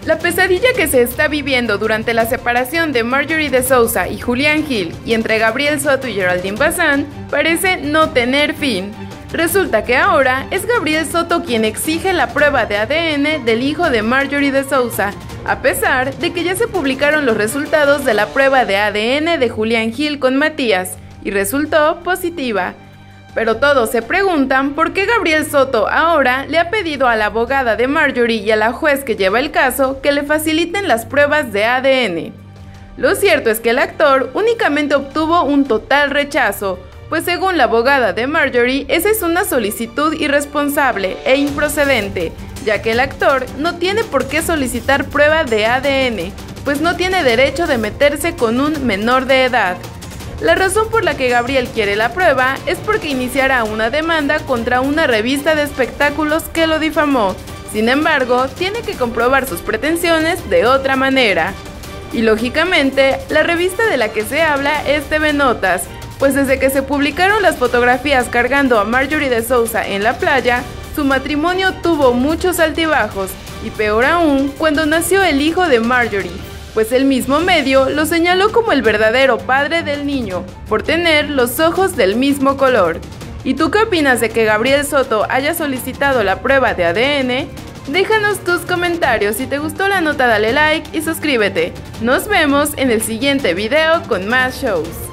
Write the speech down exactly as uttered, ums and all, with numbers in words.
La pesadilla que se está viviendo durante la separación de Marjorie de Souza y Julián Gil y entre Gabriel Soto y Geraldine Bazán parece no tener fin. Resulta que ahora es Gabriel Soto quien exige la prueba de A D N del hijo de Marjorie de Souza, a pesar de que ya se publicaron los resultados de la prueba de A D N de Julián Gil con Matías y resultó positiva. Pero todos se preguntan por qué Gabriel Soto ahora le ha pedido a la abogada de Marjorie y a la juez que lleva el caso que le faciliten las pruebas de A D N. Lo cierto es que el actor únicamente obtuvo un total rechazo, pues según la abogada de Marjorie, esa es una solicitud irresponsable e improcedente, ya que el actor no tiene por qué solicitar prueba de A D N, pues no tiene derecho de meterse con un menor de edad. La razón por la que Gabriel quiere la prueba es porque iniciará una demanda contra una revista de espectáculos que lo difamó. Sin embargo, tiene que comprobar sus pretensiones de otra manera. Y lógicamente, la revista de la que se habla es T V Notas, pues desde que se publicaron las fotografías cargando a Marjorie de Souza en la playa, su matrimonio tuvo muchos altibajos, y peor aún cuando nació el hijo de Marjorie, pues el mismo medio lo señaló como el verdadero padre del niño, por tener los ojos del mismo color. ¿Y tú qué opinas de que Gabriel Soto haya solicitado la prueba de A D N? Déjanos tus comentarios, si te gustó la nota dale like y suscríbete. Nos vemos en el siguiente video con más shows.